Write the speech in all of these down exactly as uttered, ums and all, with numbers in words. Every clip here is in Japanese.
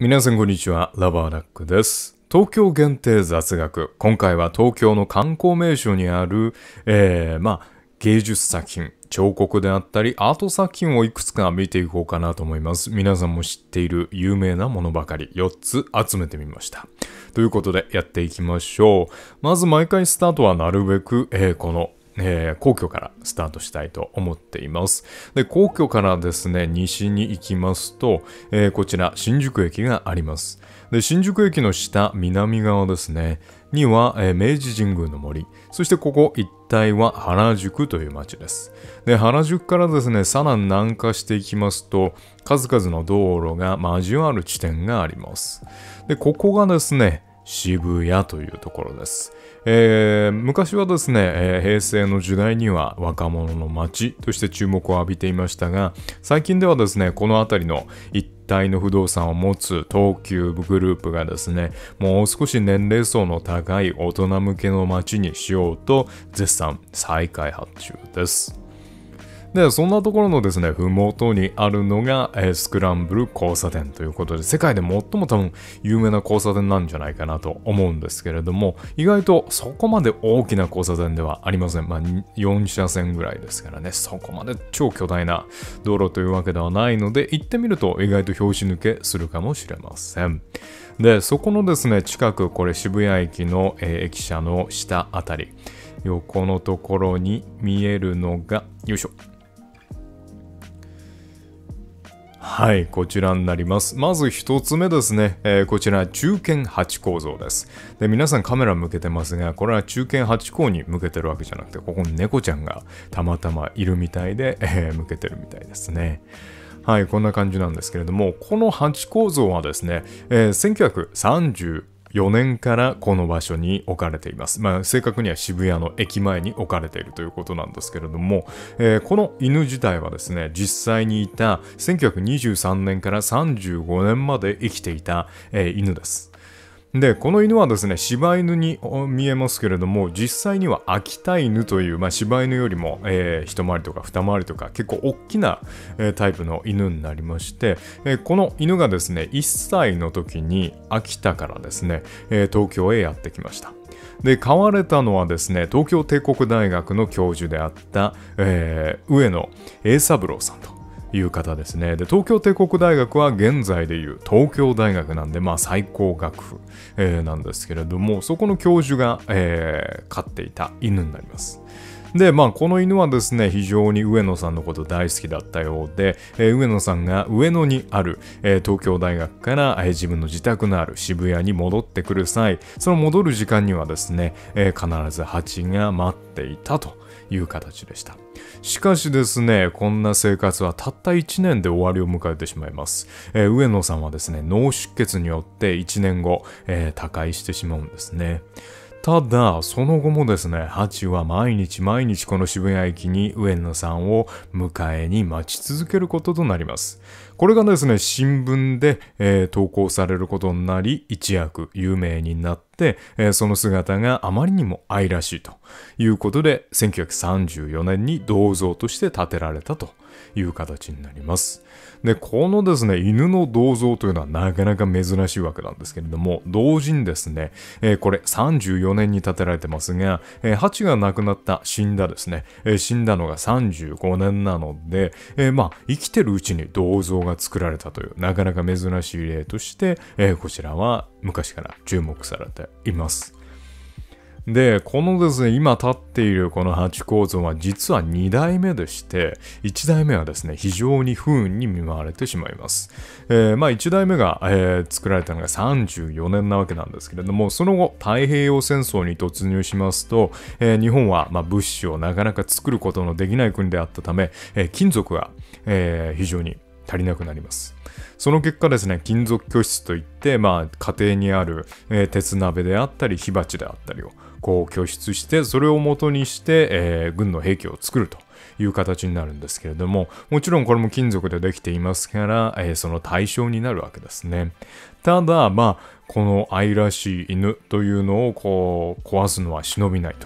皆さんこんにちは、ラバーダックです。東京限定雑学。今回は東京の観光名所にある、えー、まあ、芸術作品、彫刻であったり、アート作品をいくつか見ていこうかなと思います。皆さんも知っている有名なものばかりよっつ集めてみました。ということでやっていきましょう。まず毎回スタートはなるべく、えー、このえー、皇居からスタートしたいと思っています。で、皇居からですね、西に行きますと、えー、こちら新宿駅があります。で、新宿駅の下、南側ですね、には、えー、明治神宮の森、そしてここ一帯は原宿という街です。で、原宿からですね、さらに南下していきますと、数々の道路が交わる地点があります。で、ここがですね、渋谷というところです。えー、昔はですね、えー、平成の時代には若者の街として注目を浴びていましたが、最近ではですね、この辺りの一帯の不動産を持つ東急グループがですね、もう少し年齢層の高い大人向けの街にしようと絶賛再開発中です。で、そんなところのですね、ふもとにあるのが、えー、スクランブル交差点ということで、世界で最も多分有名な交差点なんじゃないかなと思うんですけれども、意外とそこまで大きな交差点ではありません。まあ、よん車線ぐらいですからね、そこまで超巨大な道路というわけではないので、行ってみると意外と拍子抜けするかもしれません。で、そこのですね、近く、これ渋谷駅の、えー、駅舎の下あたり、横のところに見えるのが、よいしょ。はい、こちらになります。まず一つ目ですね、えー、こちら忠犬ハチ公像です。で、皆さんカメラ向けてますが、これは忠犬ハチ公に向けてるわけじゃなくて、ここに猫ちゃんがたまたまいるみたいで、えー、向けてるみたいですね。はい、こんな感じなんですけれども、このハチ公像はですね、えー、せんきゅうひゃくさんじゅうよねんからこの場所に置かれています。まあ、正確には渋谷の駅前に置かれているということなんですけれども、えー、この犬自体はですね、実際にいたせんきゅうひゃくにじゅうさんねんからさんじゅうごねんまで生きていた、えー、犬です。で、この犬はですね、柴犬に見えますけれども、実際には秋田犬という、まあ、柴犬よりも、えー、一回りとか二回りとか結構大きな、えー、タイプの犬になりまして、えー、この犬がですね、いっさいの時に秋田からですね、えー、東京へやってきました。で、飼われたのはですね、東京帝国大学の教授であった、えー、上野英三郎さんという方ですね。で、東京帝国大学は現在でいう東京大学なんで、まあ最高学府、えー、なんですけれども、そこの教授が、えー、飼っていた犬になります。で、まあ、この犬はですね、非常に上野さんのこと大好きだったようで、えー、上野さんが上野にある、えー、東京大学から、えー、自分の自宅のある渋谷に戻ってくる際、その戻る時間にはですね、えー、必ず蜂が待っていたという形でした。しかしですね、こんな生活はたったいちねんで終わりを迎えてしまいます。えー、上野さんはですね、脳出血によっていちねんご、えー、他界してしまうんですね。ただ、その後もですね、ハチは毎日毎日この渋谷駅に上野さんを迎えに待ち続けることとなります。これがですね、新聞で、えー、投稿されることになり、一躍有名になって、えー、その姿があまりにも愛らしいということで、せんきゅうひゃくさんじゅうよねんに銅像として建てられたという形になります。で、このですね、犬の銅像というのはなかなか珍しいわけなんですけれども、同時にですね、えー、これさんじゅうよねんに建てられてますが、えー、ハチが亡くなった、死んだですね、えー、死んだのがさんじゅうごねんなので、えー、まあ、生きてるうちに銅像が作られたという、なかなか珍しい例として、えー、こちらは昔から注目されています。で、このですね、今立っているこのハチ公像は実はにだいめでして、いちだいめはですね、非常に不運に見舞われてしまいます。えー、まあいちだいめが、えー、作られたのがさんじゅうよねんなわけなんですけれども、その後、太平洋戦争に突入しますと、えー、日本は、まあ、物資をなかなか作ることのできない国であったため、えー、金属が、えー、非常に足りなくなります。その結果ですね、金属拠出といって、まあ、家庭にある、えー、鉄鍋であったり、火鉢であったりを、こう拠出して、それを元にして、えー、軍の兵器を作るという形になるんですけれども、もちろんこれも金属でできていますから、えー、その対象になるわけですね。ただ、まあ、この愛らしい犬というのをこう壊すのは忍びないと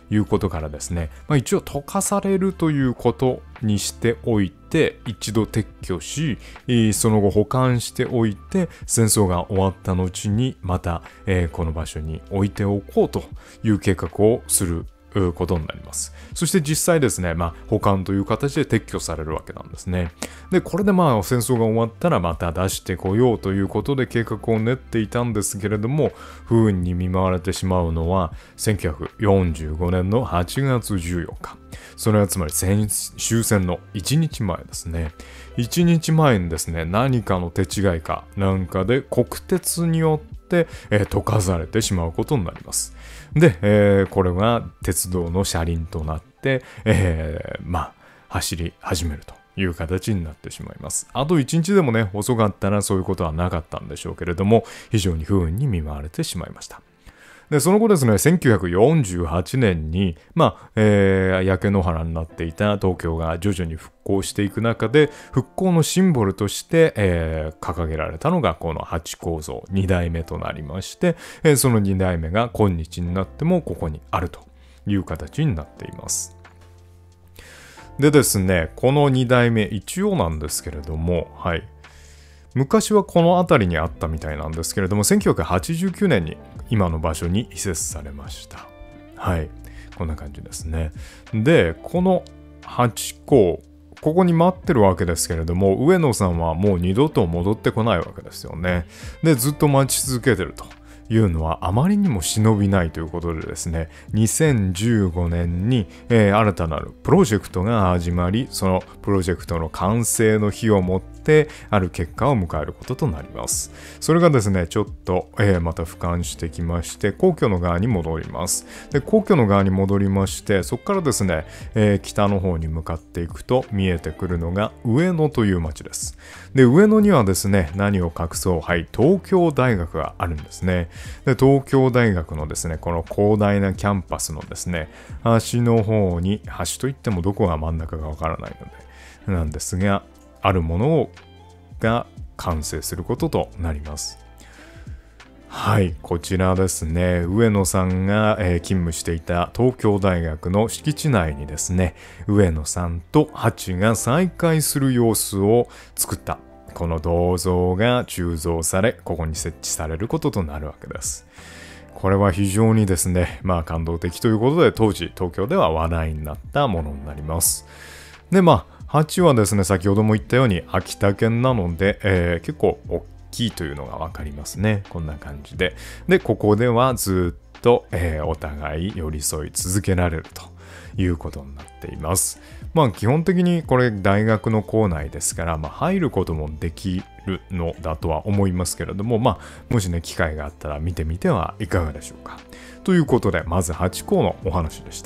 いうことからですね、まあ、一応溶かされるということにしておいて、一度撤去し、その後保管しておいて、戦争が終わった後にまた、えー、この場所に置いておこうという計画をすることになります。そして実際ですね、まあ、保管という形で撤去されるわけなんですね。で、これでまあ戦争が終わったらまた出してこようということで計画を練っていたんですけれども、不運に見舞われてしまうのはせんきゅうひゃくよんじゅうごねんのはちがつじゅうよっか。それはつまり戦終戦のいちにちまえですね。いちにちまえにですね、何かの手違いかなんかで国鉄によって、えー、溶かされてしまうことになります。で、えー、これが鉄道の車輪となって、えー、まあ、走り始めるという形になってしまいます。あといちにちでもね、遅かったらそういうことはなかったんでしょうけれども、非常に不運に見舞われてしまいました。で、その後ですね、せんきゅうひゃくよんじゅうはちねんに、まあ、えー、焼け野原になっていた東京が徐々に復興していく中で、復興のシンボルとして、えー、掲げられたのがこのハチ公像にだいめとなりまして、えー、そのにだいめが今日になってもここにあるという形になっています。でですね、このにだいめ、一応なんですけれども、はい。昔はこの辺りにあったみたいなんですけれども、せんきゅうひゃくはちじゅうきゅうねんに今の場所に移設されました。はい。こんな感じですね。で、このハチ公、ここに待ってるわけですけれども、上野さんはもう二度と戻ってこないわけですよね。で、ずっと待ち続けてるというのはあまりにも忍びないということでですね、にせんじゅうごねんに、えー、新たなるプロジェクトが始まり、そのプロジェクトの完成の日をもってある結果を迎えることとなります。それがですね、ちょっと、えー、また俯瞰してきまして、皇居の側に戻ります。で、皇居の側に戻りまして、そこからですね、えー、北の方に向かっていくと見えてくるのが上野という町です。で、上野にはですね、何を隠そう、はい、東京大学があるんですね。で、東京大学のですね、この広大なキャンパスのですね、端の方に、端といってもどこが真ん中かわからないので、なんですが、あるものが完成することとなります。はい、こちらですね、上野さんが、えー、勤務していた東京大学の敷地内にですね、上野さんとハチが再会する様子を作ったこの銅像が鋳造され、ここに設置されることとなるわけです。これは非常にですね、まあ感動的ということで、当時東京では話題になったものになります。で、まあハチはですね、先ほども言ったように秋田県なので、えー、結構大きいというのがわかりますね。こんな感じで。で、ここではずっと、えー、お互い寄り添い続けられるということになっています。まあ基本的にこれ大学の構内ですから、まあ、入ることもできるのだとは思いますけれども、まあもしね機会があったら見てみてはいかがでしょうか。ということで、まずハチ公のお話でした。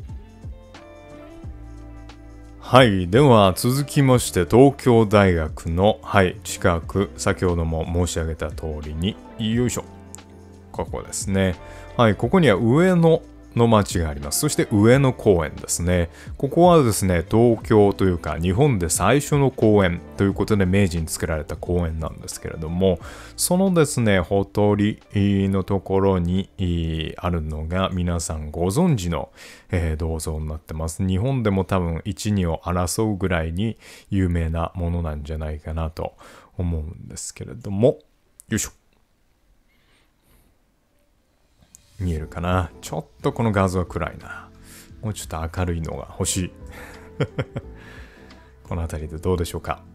はい。では続きまして、東京大学の、はい、近く、先ほども申し上げた通りに、よいしょ。ここですね。はい。ここには上野の町があります。そして上野公園ですね。ここはですね、東京というか日本で最初の公園ということで明治に作られた公園なんですけれども、そのですね、ほとりのところにあるのが皆さんご存知の、えー、銅像になってます。日本でも多分いち、にを争うぐらいに有名なものなんじゃないかなと思うんですけれども、よいしょ。見えるかな。ちょっとこの画像は暗いな。もうちょっと明るいのが欲しい。この辺りでどうでしょうか。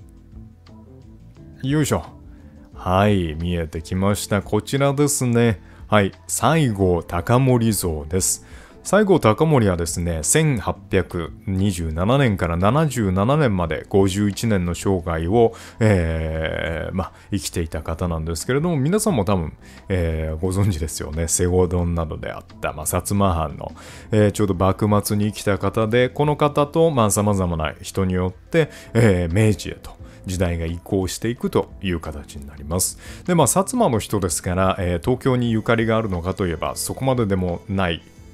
よいしょ。はい、見えてきました。こちらですね。はい、西郷隆盛像です。西郷隆盛はですね、せんはっぴゃくにじゅうななねんからななじゅうななねんまでごじゅういちねんの生涯を、えー、まあ、生きていた方なんですけれども、皆さんも多分、えー、ご存知ですよね。西郷どんなどであった、まあ、薩摩藩の、えー、ちょうど幕末に生きた方で、この方と、まあ、様々な人によって、えー、明治へと時代が移行していくという形になります。で、まあ、薩摩の人ですから、えー、東京にゆかりがあるのかといえば、そこまででもない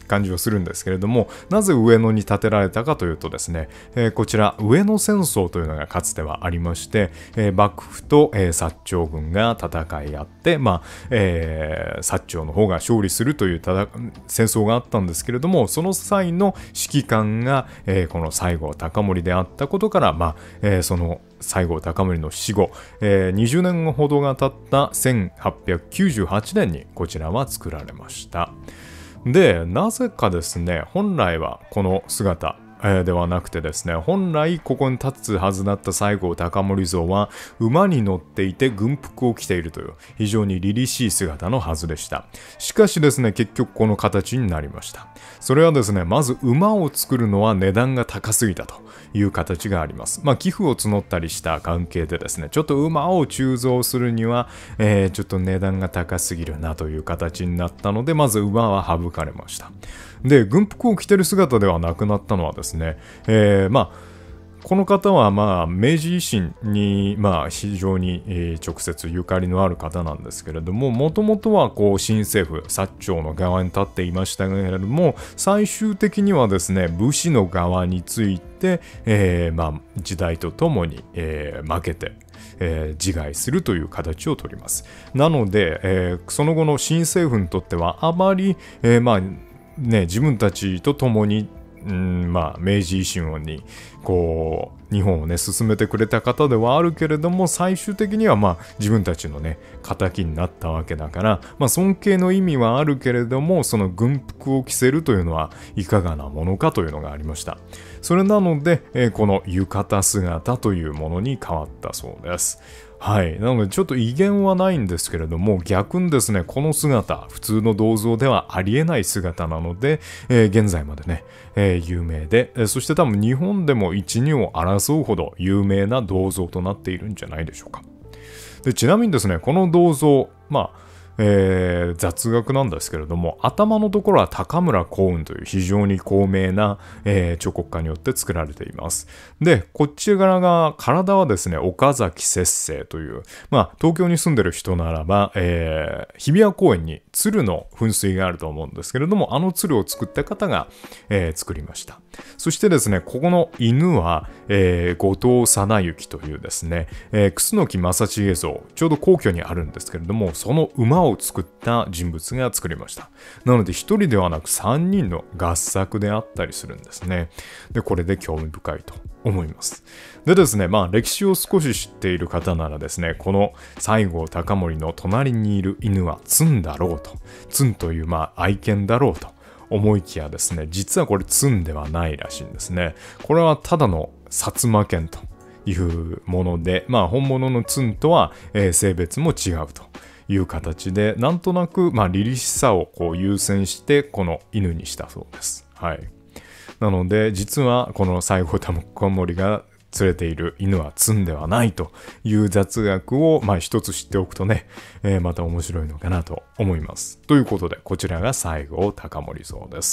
感じをするんですけれども、なぜ上野に建てられたかというとですね、えー、こちら上野戦争というのがかつてはありまして、えー、幕府と、えー、薩長軍が戦い合って、まあえー、薩長の方が勝利するというただ戦争があったんですけれども、その際の指揮官が、えー、この西郷隆盛であったことから、まあえー、その西郷隆盛の死後、えー、にじゅうねんほどが経ったせんはっぴゃくきゅうじゅうはちねんにこちらは作られました。で、なぜかですね、本来はこの姿、えー、ではなくてですね、本来ここに立つはずだった西郷隆盛像は馬に乗っていて軍服を着ているという非常に凛々しい姿のはずでした。しかしですね、結局この形になりました。それはですね、まず馬を作るのは値段が高すぎたという形があります。まあ寄付を募ったりした関係でですね、ちょっと馬を鋳造するには、えー、ちょっと値段が高すぎるなという形になったので、まず馬は省かれました。で、軍服を着てる姿ではなくなったのはですね、えー、まあこの方はまあ明治維新にまあ非常に直接ゆかりのある方なんですけれども、もともとはこう新政府薩長の側に立っていましたけれども、最終的にはですね武士の側について、えー、まあ時代とともに、えー、負けてえー、自害するという形をとります。なので、えー、その後の新政府にとってはあまり、えー、まあね自分たちと共にうんまあ、明治維新にこう日本をね進めてくれた方ではあるけれども、最終的にはまあ自分たちのね敵になったわけだから、まあ、尊敬の意味はあるけれども、その軍服を着せるというのはいかがなものかというのがありました。それなので、えー、この浴衣姿というものに変わったそうです。はい。なのでちょっと威厳はないんですけれども、逆にですね、この姿、普通の銅像ではありえない姿なので、えー、現在までね、えー、有名で、えー、そして多分日本でも一二を争うほど有名な銅像となっているんじゃないでしょうか。で、ちなみにですね、この銅像、まあ、えー、雑学なんですけれども、頭のところは高村光雲という非常に高名な、えー、彫刻家によって作られています。で、こっち側が体はですね、岡崎節生という、まあ東京に住んでる人ならば、えー、日比谷公園に鶴の噴水があると思うんですけれども、あの鶴を作った方が、えー、作りました。そしてですね、ここの犬は、えー、後藤貞行というですね、えー、楠木正成像、ちょうど皇居にあるんですけれども、その馬を作った人物が作りました。なので一人ではなく三人の合作であったりするんですね。で、これで興味深いと思います。でですね、まあ歴史を少し知っている方ならですね、この西郷隆盛の隣にいる犬はツンだろうと、ツンというまあ愛犬だろうと思いきやですね、実はこれツンではないらしいんですね。これはただの薩摩犬というもので、まあ本物のツンとは、えー、性別も違うという形で、なんとなくまあ凛々しさをこう優先してこの犬にしたそうです。はい。なので実はこの西郷隆盛が連れている犬はツンではないという雑学をまあ一つ知っておくとね、えー、また面白いのかなと思います。ということでこちらが西郷隆盛像です。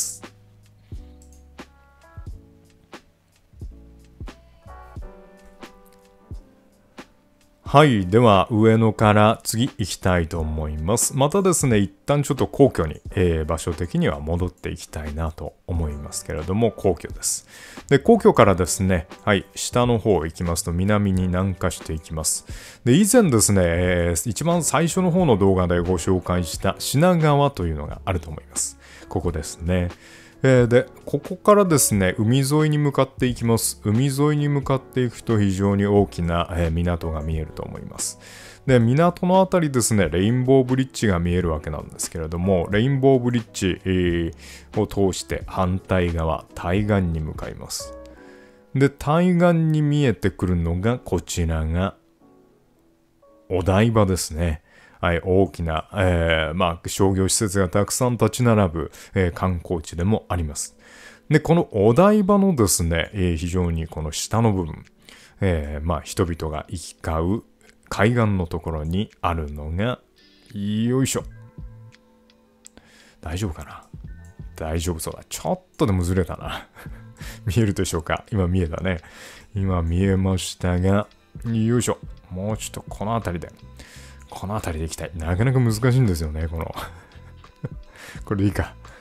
はい。では、上野から次行きたいと思います。またですね、一旦ちょっと皇居に、えー、場所的には戻っていきたいなと思いますけれども、皇居です。で、皇居からですね、はい、下の方行きますと、南に南下していきます。で、以前ですね、えー、一番最初の方の動画でご紹介した品川というのがあると思います。ここですね。えー、で、ここからですね、海沿いに向かっていきます。海沿いに向かっていくと非常に大きな、えー、港が見えると思います。で、港のあたりですね、レインボーブリッジが見えるわけなんですけれども、レインボーブリッジ、えー、を通して反対側、対岸に向かいます。で、対岸に見えてくるのが、こちらが、お台場ですね。はい、大きな、えー、まあ、商業施設がたくさん立ち並ぶ、えー、観光地でもあります。で、このお台場のですね、えー、非常にこの下の部分、えー、まあ、人々が行き交う海岸のところにあるのが、よいしょ。大丈夫かな？大丈夫そうだ。ちょっとでもずれたな。見えるでしょうか？今見えたね。今見えましたが、よいしょ。もうちょっとこの辺りで。この辺りで行きたい。なかなか難しいんですよね、この。これでいいか。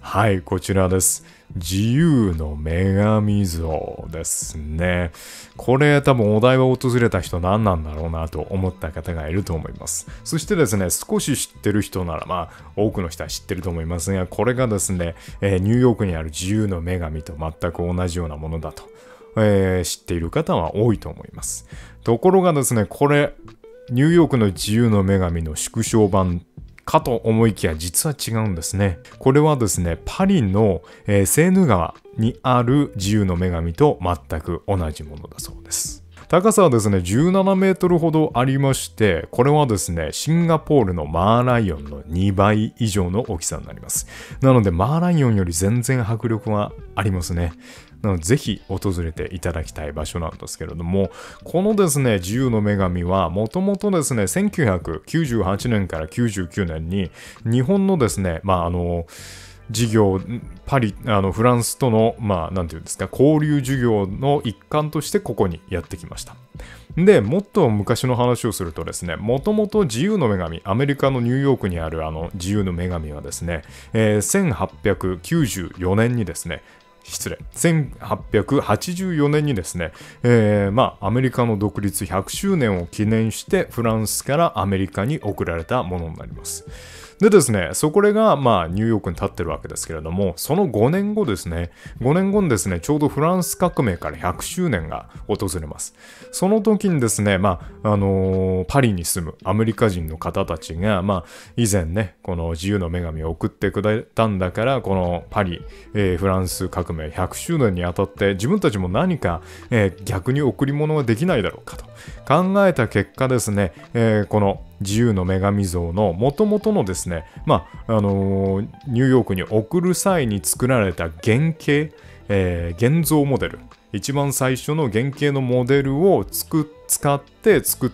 はい、こちらです。自由の女神像ですね。これ多分お台場を訪れた人何なんだろうなと思った方がいると思います。そしてですね、少し知ってる人ならまあ多くの人は知ってると思いますが、これがですね、えー、ニューヨークにある自由の女神と全く同じようなものだと、えー、知っている方は多いと思います。ところがですね、これ、ニューヨークの自由の女神の縮小版かと思いきや実は違うんですね。これはですね、パリの、えー、セーヌ川にある自由の女神と全く同じものだそうです。高さはですね、じゅうななメートルほどありまして、これはですね、シンガポールのマーライオンのにばい以上の大きさになります。なので、マーライオンより全然迫力はありますね。なのでぜひ訪れていただきたい場所なんですけれども、このですね、自由の女神はもともとですね、せんきゅうひゃくきゅうじゅうはちねんからきゅうじゅうきゅうねんに日本のですね、まああの、事業、パリ、あの、フランスとの、まあ、なんていうんですか、交流事業の一環としてここにやってきました。で、もっと昔の話をするとですね、もともと自由の女神、アメリカのニューヨークにあるあの自由の女神はですね、えー、せんはっぴゃくきゅうじゅうよねんにですね、失礼。せんはっぴゃくはちじゅうよねんにですね、えー、まあ、アメリカの独立ひゃくしゅうねんを記念してフランスからアメリカに送られたものになります。でですね、そこが、まあ、ニューヨークに立ってるわけですけれども、そのごねんごですね、ごねんごにですね、ちょうどフランス革命からひゃくしゅうねんが訪れます。その時にですね、まあ、あのー、パリに住むアメリカ人の方たちが、まあ、以前ね、この自由の女神を送ってくれたんだから、このパリ、えー、フランス革命ひゃくしゅうねんにあたって、自分たちも何か、えー、逆に贈り物ができないだろうかと考えた結果ですね、えー、この自由の女神像の元々のですね、まあ、あのー、ニューヨークに送る際に作られた原型、えー、現像モデル、一番最初の原型のモデルをつく使って作った、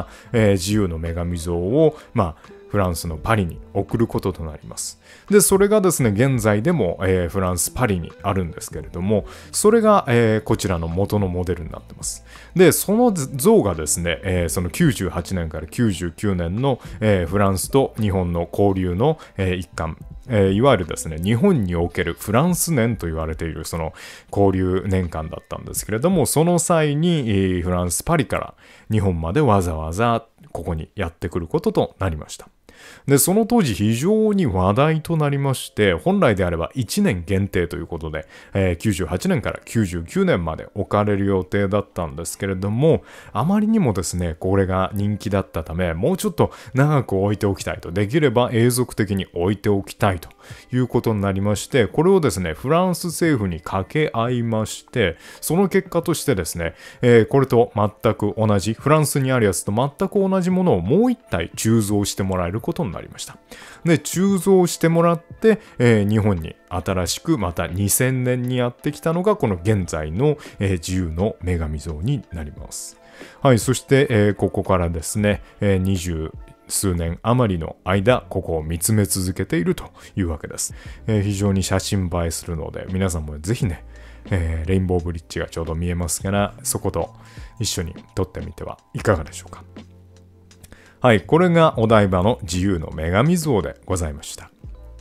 えー、自由の女神像を、まあ、フランスのパリに送ることとなります。で、それがですね、現在でも、えー、フランス・パリにあるんですけれども、それが、えー、こちらの元のモデルになってます。で、その像がですね、えー、そのきゅうじゅうはちねんからきゅうじゅうきゅうねんの、えー、フランスと日本の交流の、えー、一環、えー、いわゆるですね、日本におけるフランス年と言われているその交流年間だったんですけれども、その際に、えー、フランス・パリから日本までわざわざここにやってくることとなりました。で、その当時非常に話題となりまして、本来であればいちねん限定ということで、えー、きゅうじゅうはちねんからきゅうじゅうきゅうねんまで置かれる予定だったんですけれども、あまりにもですね、これが人気だったため、もうちょっと長く置いておきたいと、できれば永続的に置いておきたいということになりまして、これをですね、フランス政府に掛け合いまして、その結果としてですね、えー、これと全く同じ、フランスにあるやつと全く同じものをもう一体鋳造してもらえることになりました。で、鋳造してもらって、えー、日本に新しくまたにせんねんにやってきたのがこの現在の、えー、自由の女神像になります。はい、そして、えー、ここからですね、えー、二十数年余りの間ここを見つめ続けているというわけです。えー、非常に写真映えするので皆さんもぜひね、えー、レインボーブリッジがちょうど見えますからそこと一緒に撮ってみてはいかがでしょうか。はい、これがお台場の自由の女神像でございました。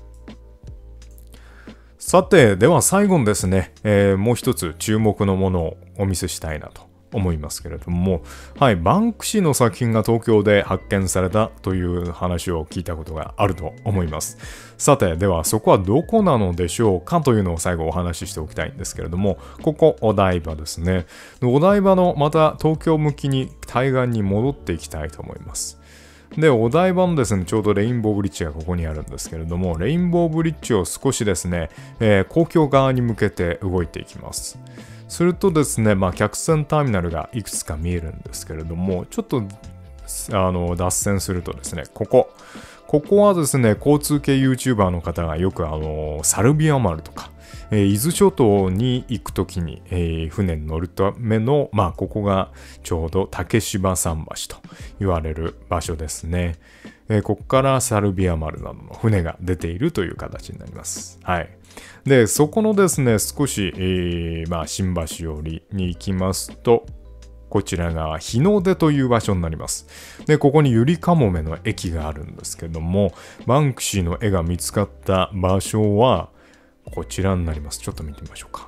さて、では最後にですね、えー、もう一つ注目のものをお見せしたいなと思いますけれども、はい、バンクシーの作品が東京で発見されたという話を聞いたことがあると思います。さて、ではそこはどこなのでしょうかというのを最後お話ししておきたいんですけれども、ここお台場ですね。お台場のまた東京向きに対岸に戻っていきたいと思います。で、お台場のですね、ちょうどレインボーブリッジがここにあるんですけれども、レインボーブリッジを少しですね、えー、公共側に向けて動いていきます。するとですね、まあ、客船ターミナルがいくつか見えるんですけれども、ちょっとあの脱線するとですね、ここ。ここはですね、交通系 YouTuber の方がよくあのサルビア丸とか、えー、伊豆諸島に行くときに、えー、船に乗るための、まあ、ここがちょうど竹芝桟橋と言われる場所ですね。えー、ここからサルビア丸などの船が出ているという形になります。はい。で、そこのですね、少し、えー、まあ、新橋寄りに行きますと、こちらが日の出という場所になります。で、ここにゆりかもめの駅があるんですけども、バンクシーの絵が見つかった場所は、 こちらになります。ちょっと見てみましょうか。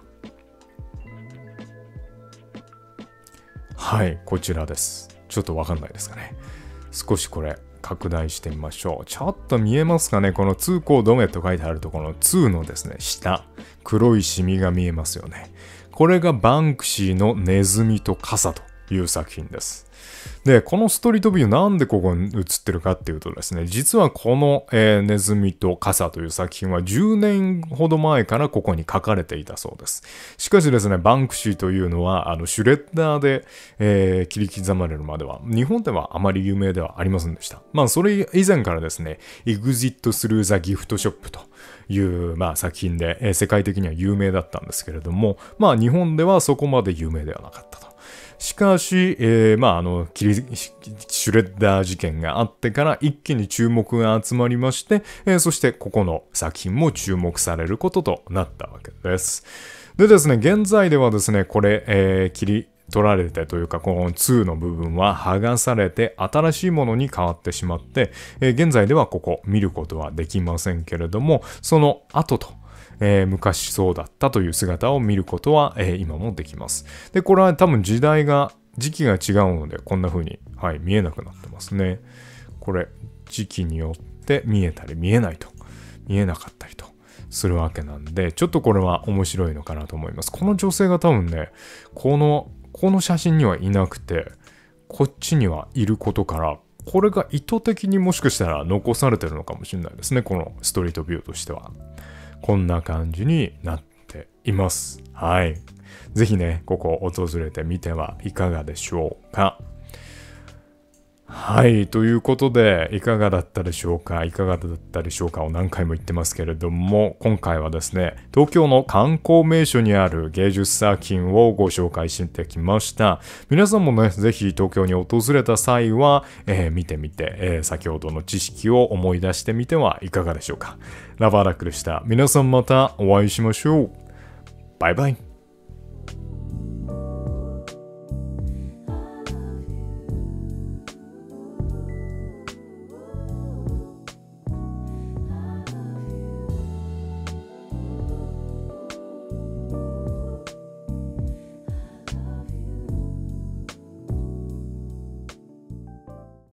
はい、こちらです。ちょっとわかんないですかね。少しこれ拡大してみましょう。ちょっと見えますかね。この通行止めと書いてあるところの通のですね、下、黒いシミが見えますよね。これがバンクシーのネズミと傘という作品です。で、このストリートビューなんでここに映ってるかっていうとですね、実はこの、えー、ネズミと傘という作品はじゅうねんほど前からここに書かれていたそうです。しかしですね、バンクシーというのはあのシュレッダーで、えー、切り刻まれるまでは日本ではあまり有名ではありませんでした。まあそれ以前からですね、Exit Through the Gift Shop という、まあ、作品で、えー、世界的には有名だったんですけれども、まあ日本ではそこまで有名ではなかったと。しかし、えー、まあ、あの、シュレッダー事件があってから一気に注目が集まりまして、えー、そしてここの作品も注目されることとなったわけです。でですね、現在ではですね、これ、えー、切り取られてというか、このにの部分は剥がされて新しいものに変わってしまって、えー、現在ではここ見ることはできませんけれども、その後と、えー、昔そうだったという姿を見ることは、えー、今もできます。で、これは多分時代が、時期が違うので、こんな風に、はい、見えなくなってますね。これ、時期によって見えたり見えないと、見えなかったりとするわけなんで、ちょっとこれは面白いのかなと思います。この女性が多分ね、この、この写真にはいなくて、こっちにはいることから、これが意図的にもしかしたら残されてるのかもしれないですね。このストリートビューとしては。こんな感じになっています。はい。ぜひね、ここを訪れてみてはいかがでしょうか。はい。ということで、いかがだったでしょうかいかがだったでしょうかを何回も言ってますけれども、今回はですね、東京の観光名所にある芸術作品をご紹介してきました。皆さんもね、ぜひ東京に訪れた際は、えー、見てみて、えー、先ほどの知識を思い出してみてはいかがでしょうか。ラバーラックでした。皆さんまたお会いしましょう。バイバイ。